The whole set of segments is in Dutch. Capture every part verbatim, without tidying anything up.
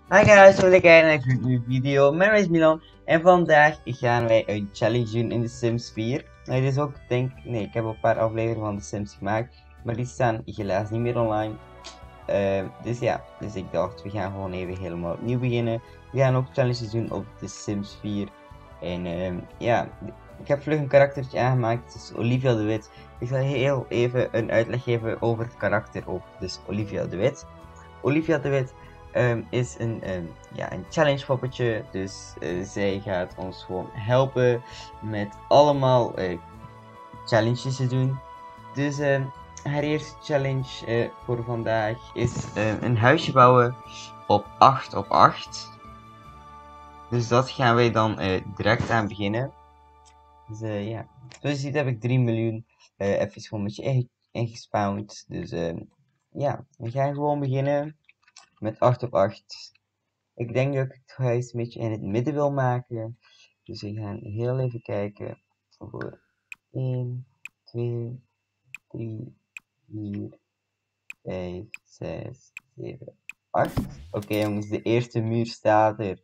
Hi guys, welkom kijken naar een nieuwe video. Mijn naam is Milan en vandaag gaan wij een challenge doen in de Sims vier. Nou, dit is ook, denk nee, ik heb al een paar afleveringen van de Sims gemaakt, maar die staan helaas niet meer online. Uh, dus ja, dus ik dacht, we gaan gewoon even helemaal opnieuw beginnen. We gaan ook challenges doen op de Sims vier. En uh, ja, ik heb vlug een karaktertje aangemaakt, het is Olivia de Wit. Ik zal heel even een uitleg geven over het karakter ook, dus Olivia de Wit. Olivia de Wit um, is een, um, ja, een challenge poppetje, dus uh, zij gaat ons gewoon helpen met allemaal uh, challenges te doen. Dus uh, haar eerste challenge uh, voor vandaag is uh, een huisje bouwen op acht op acht. Dus dat gaan wij dan uh, direct aan beginnen. Dus uh, ja, zoals je ziet heb ik drie miljoen uh, even gewoon met je ingespawned. Dus uh, ja, we gaan gewoon beginnen met acht op acht. Ik denk dat ik het huis een beetje in het midden wil maken. Dus we gaan heel even kijken voor één, twee, drie, vier, vijf, zes, zeven, acht. Oké okay, jongens, de eerste muur staat er.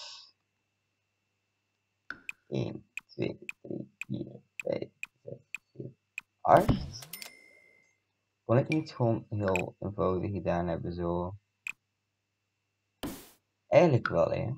één, twee, drie, vier, vijf, zes, zeven, acht. Kon ik niet gewoon heel eenvoudig gedaan hebben zo? Eigenlijk wel, hè.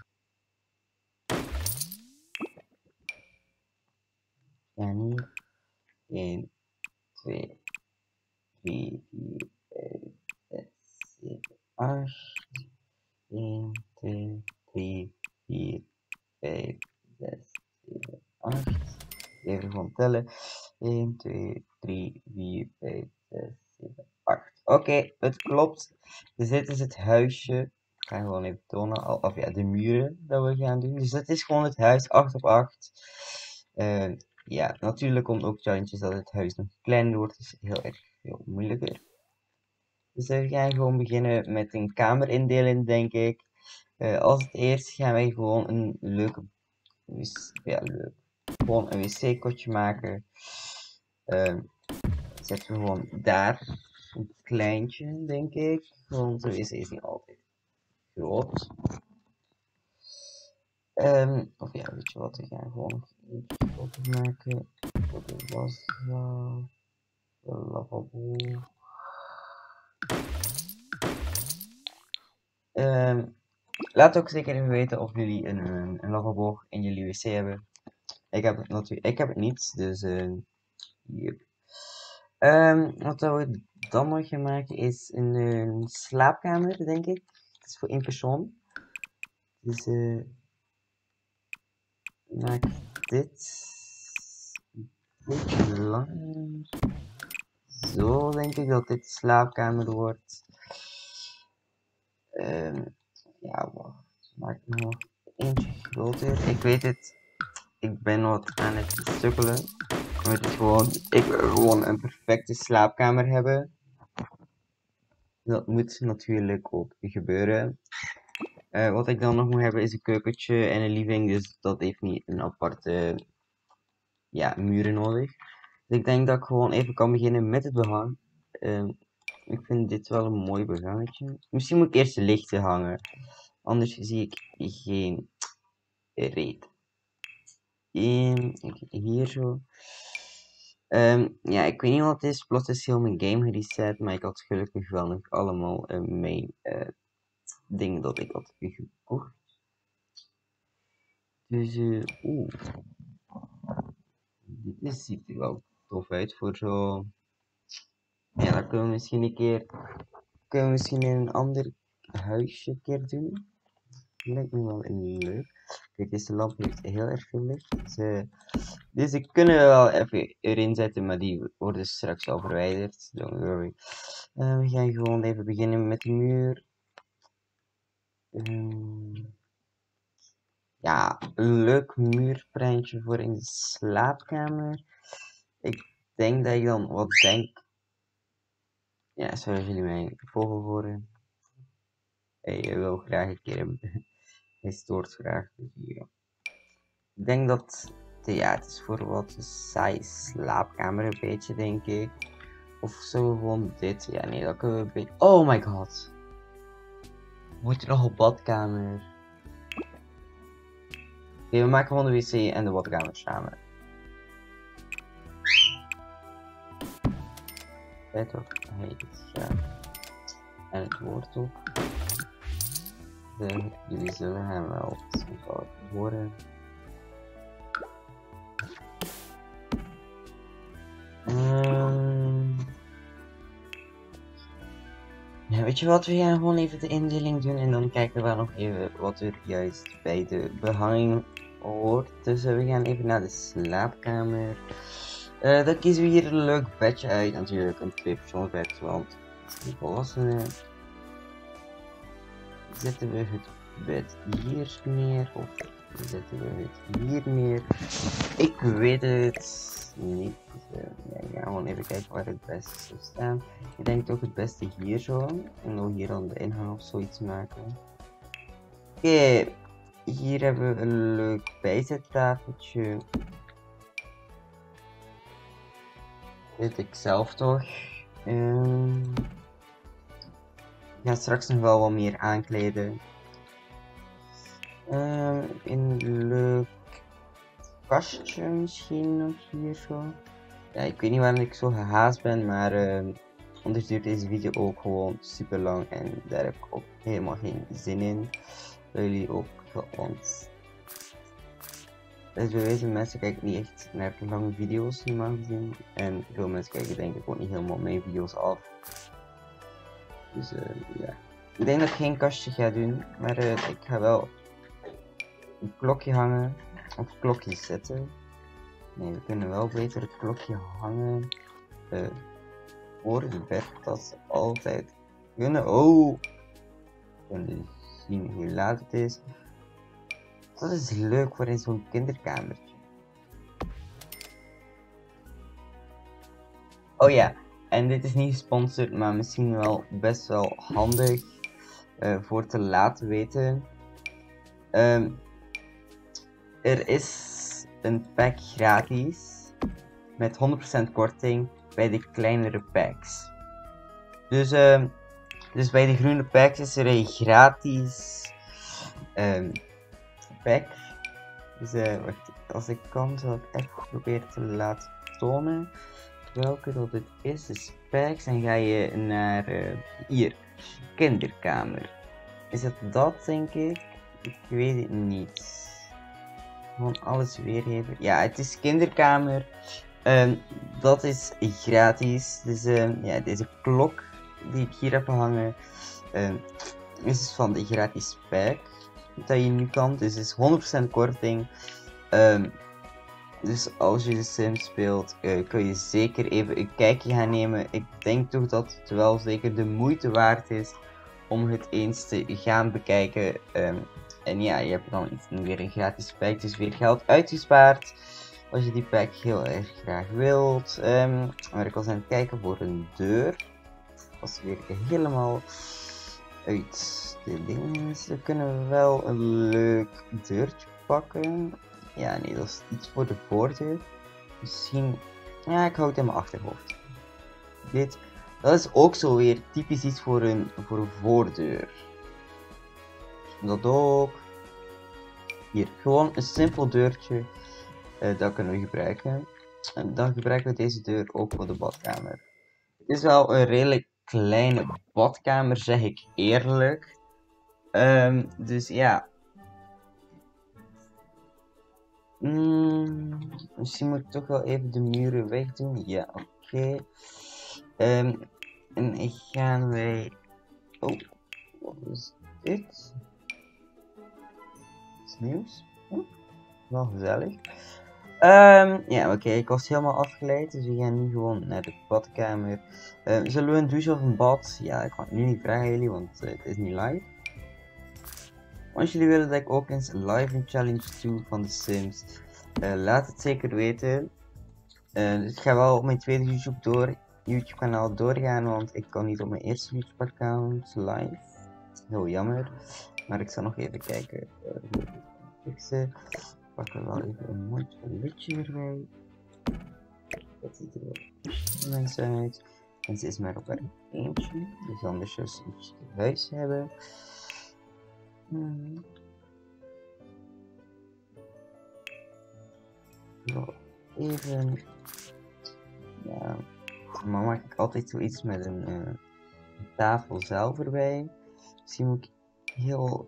Ja, niet. één, twee, drie, vier, vijf, zes, zeven, acht. één, twee, drie, vier, vijf, zes, zeven, acht. Even gewoon tellen. één, twee, drie, vier, vijf, zes, zeven, acht. Oké, okay, het klopt. Dus dit is het huisje. Ik ga gewoon even tonen. Of ja, de muren dat we gaan doen. Dus dit is gewoon het huis acht op acht. Uh, ja, natuurlijk komt ook challenges dat het huis nog kleiner wordt. Dus heel erg veel moeilijker. Dus we gaan gewoon beginnen met een kamer indelen, denk ik. Uh, als het eerst gaan wij gewoon een leuke, ja, leuk. Gewoon een wc-kotje maken. Uh, zetten we gewoon daar een kleintje, denk ik. Want de wc is niet altijd groot. Um, of ja, weet je wat, we gaan gewoon een foto maken voor de waszaal, de lavabo. Um, laat ook zeker even weten of jullie een, een, een lavabo in jullie wc hebben. Ik heb het natuurlijk, ik heb het niet, dus uh, yep. Um, wat we dan nog gaan maken is een, een slaapkamer, denk ik. Het is voor één persoon. Dus uh, maak dit een beetje langer. Zo denk ik dat dit de slaapkamer wordt. Um, ja, wacht. Maak nog eentje groter. Ik weet het. Ik ben wat aan het stukkelen. Het is gewoon, ik wil gewoon een perfecte slaapkamer hebben. Dat moet natuurlijk ook gebeuren. Uh, wat ik dan nog moet hebben is een keukentje en een living. Dus dat heeft niet een aparte ja, muren nodig. Dus ik denk dat ik gewoon even kan beginnen met het behang. Uh, ik vind dit wel een mooi behangetje. Misschien moet ik eerst de lichten hangen. Anders zie ik geen reet. En hier zo. Um, ja, ik weet niet wat het is. Plots is heel mijn game gereset. Maar ik had gelukkig wel nog allemaal uh, mijn uh, dingen dat ik had gekocht. Dus, uh, oeh. Dit is, ziet er wel tof uit voor zo. Ja, dat kunnen we misschien een keer. Kunnen we misschien in een ander huisje een keer doen. Lijkt me wel leuk. Kijk, deze lamp heeft heel erg veel licht. Dus, uh, deze kunnen we wel even erin zetten, maar die worden straks al verwijderd. Don't worry. Uh, we gaan gewoon even beginnen met de muur. Um, ja, een leuk muurprentje voor in de slaapkamer. Ik denk dat ik dan wat denk. Ja, zoals jullie mij volgen horen. Hey, je wil graag een keer. Hij stoort graag. Dus ja. Ik denk dat. Ja, het is voor wat een saai slaapkamer een beetje, denk ik. Of zo gewoon dit. Ja, nee, dat kunnen we een beetje. Oh my god. Moet je nog een badkamer? Oké, we maken gewoon de wc en de badkamer samen. Kijk toch, hij is ja. En het woord ook. De, jullie zullen hem wel toevallig horen. Um, ja, weet je wat, we gaan gewoon even de indeling doen en dan kijken we nog even wat er juist bij de behanging hoort. Dus uh, we gaan even naar de slaapkamer. Uh, dan kiezen we hier een leuk bedje uit, natuurlijk een tweepersoonsbed, want die volwassenen. Zetten we het bed hier neer of zetten we het hier neer? Ik weet het niet. Uh, ja, ik ga gewoon even kijken waar het beste zou staan. Ik denk toch het beste hier zo. En dan hier aan de ingang of zoiets maken. Oké, okay. Hier hebben we een leuk bijzettafeltje. Weet ik zelf toch. Um, Ik ga straks nog wel wat meer aankleden. Um, een leuk kastje misschien nog hier zo. Ja, ik weet niet waarom ik zo gehaast ben, maar uh, anders duurt deze video ook gewoon super lang en daar heb ik ook helemaal geen zin in. Dat jullie ook want dus bij deze mensen kijken niet echt naar lange video's normaal gezien en veel mensen kijken denk ik ook niet helemaal mijn video's af. Dus uh, ja, ik denk dat ik geen kastje ga doen, maar uh, ik ga wel een klokje hangen of klokjes zetten. Nee, we kunnen wel beter het klokje hangen uh, voor het bed, dat ze altijd kunnen. Oh, kunnen zien hoe laat het is. Dat is leuk voor in zo'n kinderkamertje. Oh ja, en dit is niet gesponsord, maar misschien wel best wel handig uh, voor te laten weten. Um, er is een pack gratis met honderd procent korting bij de kleinere packs. Dus, um, dus bij de groene packs is er een gratis um, pack. Dus uh, wacht, als ik kan zal ik echt proberen te laten tonen welke dat het is. Dus packs en ga je naar uh, hier, kinderkamer. Is het dat denk ik? Ik weet het niet. Gewoon alles weergeven. Ja, het is kinderkamer. Um, dat is gratis. Dus um, ja, deze klok die ik hier heb hangen um, is van de gratis pack dat je nu kan. Dus het is honderd procent korting. Um, dus als je de Sims speelt, uh, kun je zeker even een kijkje gaan nemen. Ik denk toch dat het wel zeker de moeite waard is om het eens te gaan bekijken. Um, en ja, je hebt dan iets, weer een gratis pack, dus weer geld uitgespaard. Als je die pack heel erg graag wilt. Um, maar ik was aan het kijken voor een deur. Als weer helemaal uit de dingen is, dan kunnen we wel een leuk deurtje pakken. Ja, nee, dat is iets voor de voordeur. Misschien, ja, ik hou het in mijn achterhoofd. Dit, dat is ook zo weer typisch iets voor een, voor een voordeur. Dat ook. Hier, gewoon een simpel deurtje. Uh, dat kunnen we gebruiken. En dan gebruiken we deze deur ook voor de badkamer. Het is wel een redelijk kleine badkamer, zeg ik eerlijk. Um, dus ja. Mm, misschien moet ik toch wel even de muren wegdoen. Ja, oké. Okay. Um, en ik gaan wij. Oh, wat is dit? Iets nieuws? Hm? Wel gezellig. Um, ja, oké, okay, ik was helemaal afgeleid, dus we gaan nu gewoon naar de badkamer. Uh, zullen we een douche of een bad? Ja, ik ga het nu niet vragen aan jullie, want uh, het is niet live. Als jullie willen dat ik ook eens live een challenge doe van de Sims, uh, laat het zeker weten. Uh, dus ik ga wel op mijn tweede YouTube, door, YouTube kanaal doorgaan, want ik kan niet op mijn eerste YouTube account live. Heel jammer, maar ik zal nog even kijken uh, hoe ik het kan fixen. Pak er wel even een mooi toiletje erbij. Dat ziet er wel mensen uit. En ze is maar op haar eentje. Dus anders als ze iets te huis hebben. Hmm. Zo, even. Ja, maar maak ik altijd zoiets met een uh, tafel zelf erbij. Misschien moet ik heel.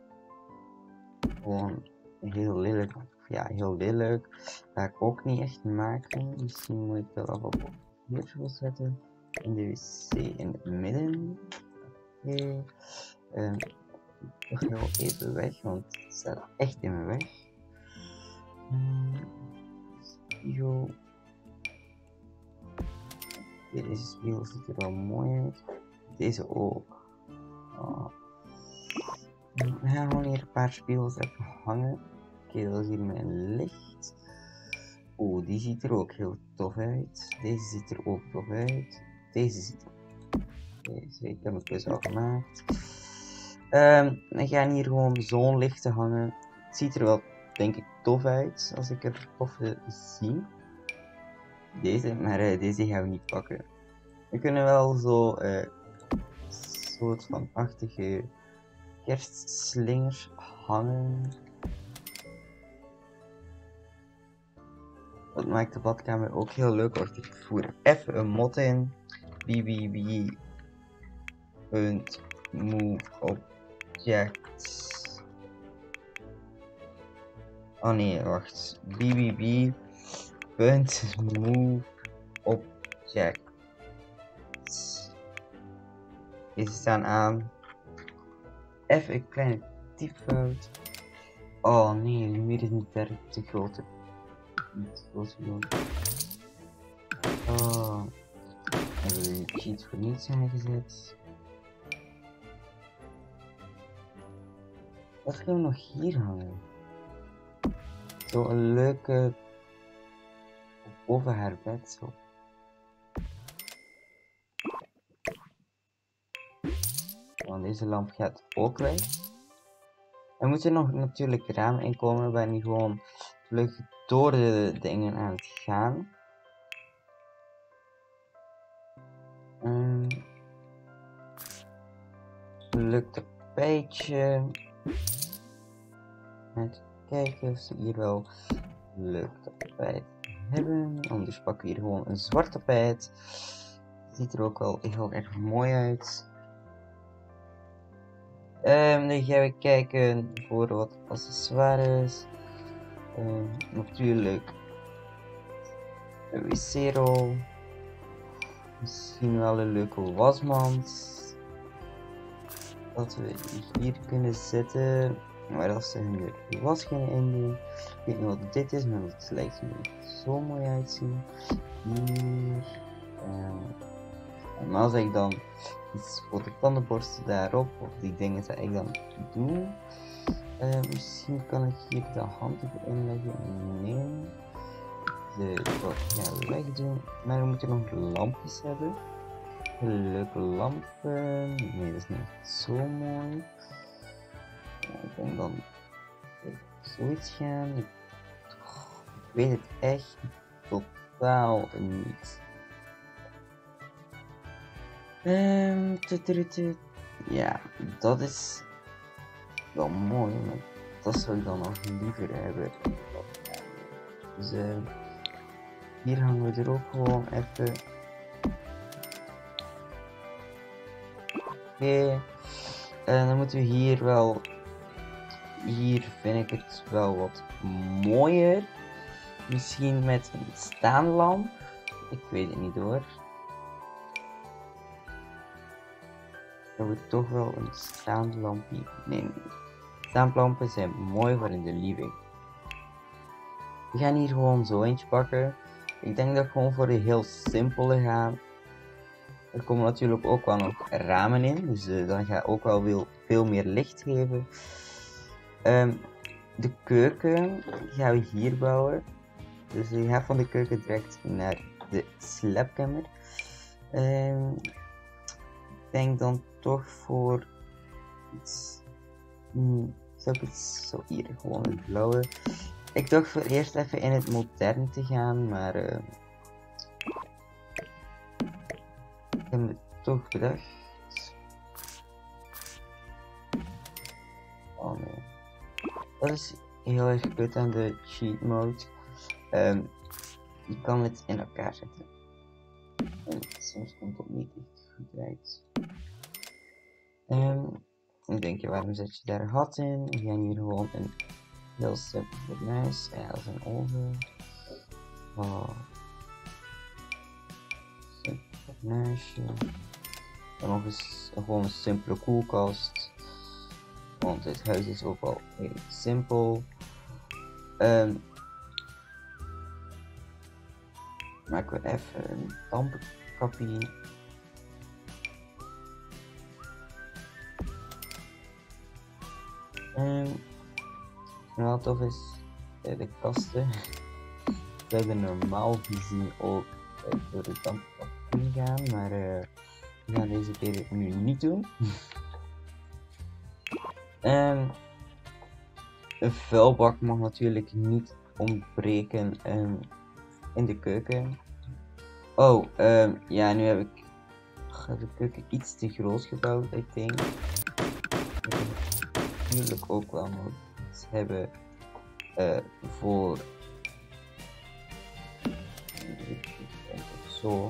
Gewoon heel lelijk. Ja, heel lelijk. Ga ik ook niet echt maken. Misschien moet ik wel af op hier zo zetten. In de wc in het midden. Oké. Okay. Um, toch heel even weg, want het staat echt in mijn weg. Um, spiegel. Deze spiegel ziet er wel mooi uit. Deze ook. Oh. We gaan gewoon hier een paar spiegels even hangen. Oké, okay, dat is hier mijn licht. Oeh, die ziet er ook heel tof uit. Deze ziet er ook tof uit. Deze ziet er... Deze, ik heb het dus al gemaakt. Um, we gaan hier gewoon zo'n lichten hangen. Het ziet er wel, denk ik, tof uit. Als ik er tof zie. Deze, maar uh, deze gaan we niet pakken. We kunnen wel zo uh, een soort van achtige kerstslingers hangen. Dat maakt de badkamer ook heel leuk. Wacht, ik voer even een mod in. B B B. Move object. Oh nee, wacht. B B B. Move object. Deze staan aan. Even een kleine typfout. Oh nee, nu is het niet te grote. Niet groot genoeg. Oh. Hebben we de cheat voor niets aangezet. Wat gaan we nog hier hangen? Zo een leuke boven haar bed zo. Want deze lamp gaat ook weg. Er moeten nog natuurlijk ramen in komen. Ik ben nu gewoon vlug door de dingen aan het gaan. Um, leuk tapijtje. Even kijken of ze hier wel leuk tapijt hebben. Anders pakken we hier gewoon een zwart tapijt. Ziet er ook wel heel erg mooi uit. Um, dan gaan we kijken voor wat accessoires. Um, natuurlijk een wc-rol. Misschien wel een leuke wasmand. Dat we hier kunnen zetten. Maar als ze hun de was kunnen indoen. Ik weet niet wat dit is, maar het lijkt me zo mooi uitzien. Hier. Um, en als ik dan iets voor de tandenborstel daarop, of die dingen dat ik dan doe. Uh, misschien kan ik hier de handdoek inleggen. Nee. De ja, wegdoen. Maar we moeten nog lampjes hebben. Leuke lampen. Nee, dat is niet zo mooi. Ja, ik denk dan zoiets gaan. Ik, ik weet het echt totaal niet. Um, ja, dat is wel mooi, maar dat zou ik dan nog liever hebben. Dus uh, hier hangen we er ook gewoon even. Oké, okay. En dan moeten we hier wel. Hier vind ik het wel wat mooier. Misschien met een staanlamp. Ik weet het niet hoor. Dat we toch wel een staanlampje nemen. Staanlampen zijn mooi voor in de living. We gaan hier gewoon zo eentje pakken. Ik denk dat ik gewoon voor de heel simpele ga. Er komen natuurlijk ook wel nog ramen in. Dus uh, dan ga ik ook wel veel, veel meer licht geven. Um, de keuken gaan we hier bouwen. Dus je gaat van de keuken direct naar de slaapkamer. Um, ik denk dan toch voor iets. Hmm, zou ik het zo hier gewoon het blauwe. Ik dacht voor eerst even in het modern te gaan, maar uh, ik heb het toch bedacht. Oh nee. Dat is heel erg kut aan de cheat mode. Um, je kan het in elkaar zetten. En soms komt het niet echt goed uit. Um, dan denk je, waarom zet je daar een gat in? We gaan hier gewoon een heel simpel fornuis. Ja, dat is een oven. Oh. Simpel fornuisje. En nog eens gewoon een simpele koelkast. Want het huis is ook al redelijk simpel. Um, maken we even een dampenkapje. Um, wat tof is, de kasten. We hebben normaal gezien ook uh, door de dampenkapje gaan, maar uh, we gaan deze keer nu niet doen. um, een vuilbak mag natuurlijk niet ontbreken um, in de keuken. Oh, um, ja, nu heb ik de keuken iets te groot gebouwd, ik denk. Natuurlijk ook wel nog iets hebben uh, voor zo.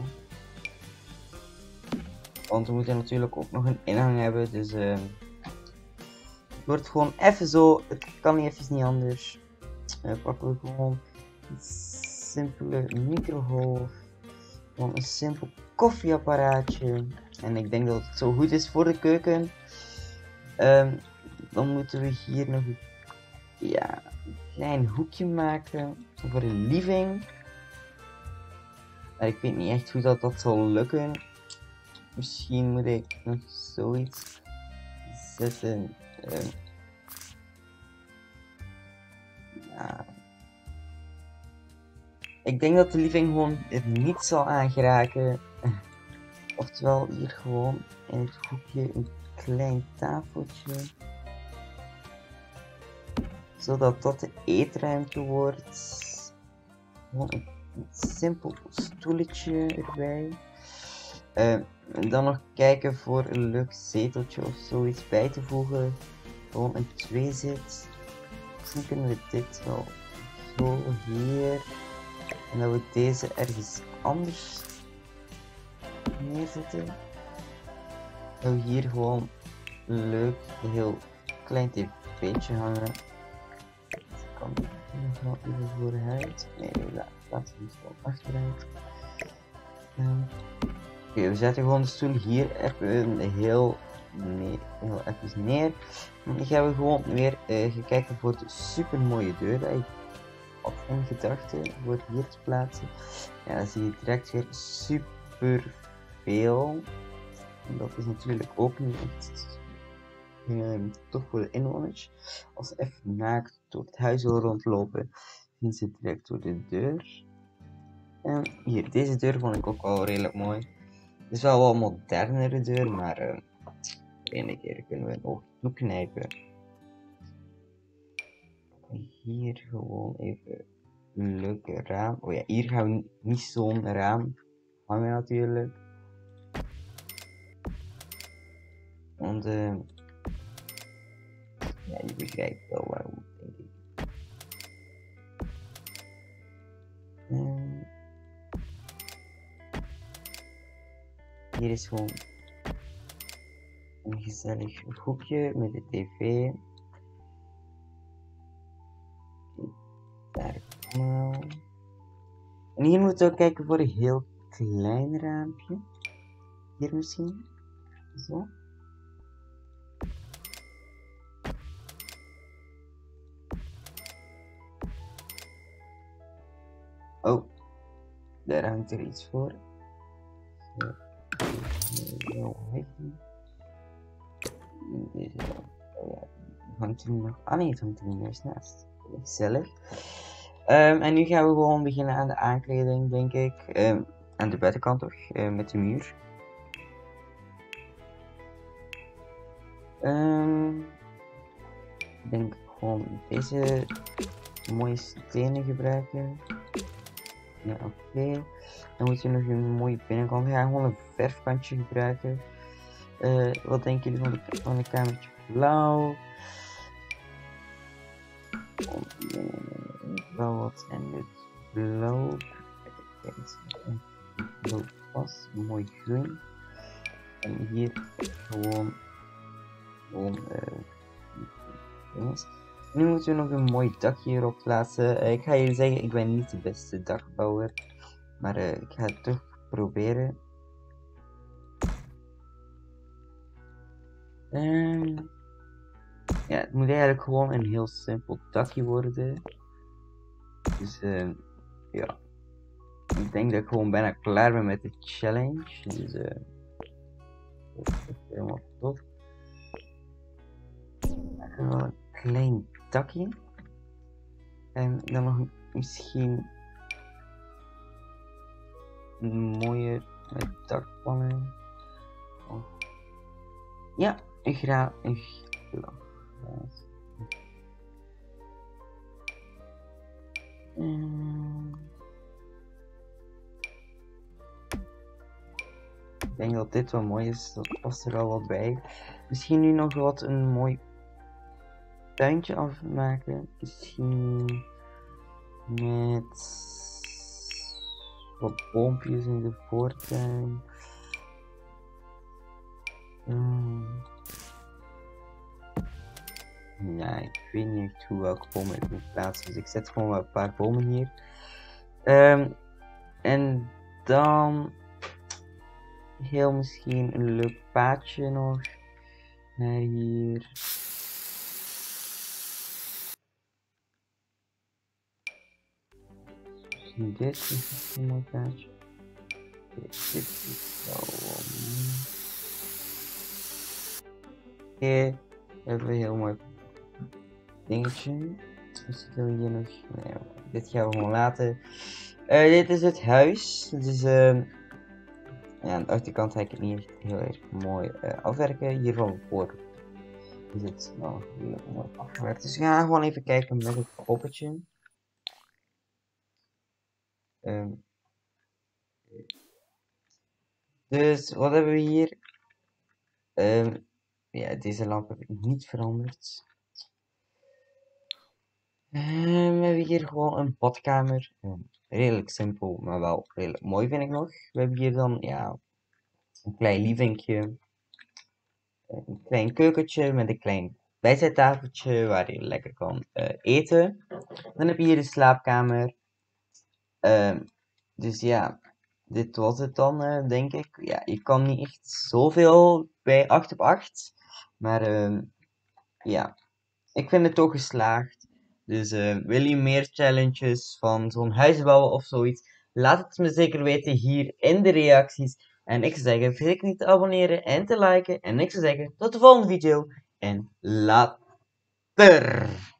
Want we moeten natuurlijk ook nog een ingang hebben, dus uh, het wordt gewoon even zo. Het kan niet even niet anders. Uh, pakken we gewoon een simpele microgolf, gewoon een simpel koffieapparaatje. En ik denk dat het zo goed is voor de keuken. Um, dan moeten we hier nog een, ja, een klein hoekje maken voor de living. Maar ik weet niet echt hoe dat, dat zal lukken. Misschien moet ik nog zoiets zetten. Um, ja. Ik denk dat de living gewoon er niet zal aangeraken. Oftewel hier gewoon in het hoekje een klein tafeltje. Zodat dat de eetruimte wordt. Gewoon een, een simpel stoeltje erbij. Uh, en dan nog kijken voor een leuk zeteltje of zoiets bij te voegen. Gewoon een tweezit. Misschien kunnen we dit wel zo hier. En dat we deze ergens anders neerzetten. Dat we hier gewoon een leuk, heel klein tv'tje hangen. Kan ik nog wel even vooruit? Nee, laat, laten we het gewoon achteruit. Um, Oké, okay, we zetten gewoon de stoel hier even heel, nee, heel even neer. En dan gaan we gewoon weer uh, gaan kijken voor de super mooie deur dat ik had in gedachten voor hier te plaatsen. Ja, dan zie je direct weer super veel. En dat is natuurlijk ook niet echt uh, toch voor de inwoners. Als ze even naakt door het huis wil rondlopen, zien ze direct door de deur. En hier, deze deur vond ik ook wel redelijk mooi. Het is wel wel een modernere deur, maar uh, de ene keer kunnen we een oog toeknijpen. Hier gewoon even een leuke raam. Oh ja, hier gaan we niet zo'n raam hangen natuurlijk. Want uh, ja, je begrijpt wel waarom, denk ik. Uh, hier is gewoon een gezellig hoekje met de tv. Daar allemaal. En hier moeten we ook kijken voor een heel klein raampje. Hier misschien. Zo. Oh, daar hangt er iets voor. Zo. Deze. Oh ja, hangt er nog. Ah nee, het hangt er niet juist naast. Gezellig. Um, en nu gaan we gewoon beginnen aan de aankleding, denk ik. Um, aan de buitenkant toch, uh, met de muur. Um, ik denk gewoon deze mooie stenen gebruiken. Ja, oké. Okay. Dan moet je nog een mooie binnenkant. We gaan gewoon een verfkantje gebruiken. Uh, wat denken jullie van, de, van een kamertje blauw? Wel wat en dit blauw. Blauw pas, mooi groen. En hier gewoon, gewoon uh, jongens. Nu moeten we nog een mooi dak hierop plaatsen. Uh, ik ga je zeggen, ik ben niet de beste dakbouwer. Maar uh, ik ga het toch proberen. Um, ja, het moet eigenlijk gewoon een heel simpel dakje worden. Dus uh, ja. Ik denk dat ik gewoon bijna klaar ben met de challenge. Dus uh, dat is echt helemaal tof. Wel een klein dakje. En dan nog misschien een mooie met dakpannen. Oh. Ja, een gra een glas. Um, ik denk dat dit wel mooi is, dat past er al wat bij. Misschien nu nog wat een mooi tuintje afmaken. Misschien met wat boompjes in de voortuin. Um, ja, ik weet niet echt hoe welke bomen ik moet plaatsen, dus ik zet gewoon wel een paar bomen hier. Um, en dan heel misschien een leuk paadje nog naar hier. Dit is een mooi paadje. Dit is zo. Hier hebben we een heel mooi dingetje. Misschien we hier nog. Nee, dit gaan we gewoon laten. Uh, dit is het huis. Dus uh, ja, aan de achterkant ga ik het niet echt heel erg mooi uh, afwerken. Hier van voor is het wel heel mooi afgewerkt. Dus we gaan gewoon even kijken met het poppetje. Um, dus wat hebben we hier? Um, ja, deze lamp heb ik niet veranderd. Um, we hebben hier gewoon een badkamer. Um, redelijk simpel, maar wel redelijk mooi vind ik nog. We hebben hier dan ja, een klein livingje. Een klein keukentje met een klein bijzettafeltje waar je lekker kan uh, eten. Dan heb je hier de slaapkamer. Um, dus ja, dit was het dan, uh, denk ik. Ja, je kan niet echt zoveel bij acht op acht. Maar uh, ja, ik vind het toch geslaagd. Dus uh, wil je meer challenges van zo'n huis bouwen of zoiets? Laat het me zeker weten hier in de reacties. En ik zou zeggen, vergeet niet te abonneren en te liken. En ik zou zeggen, tot de volgende video. En later!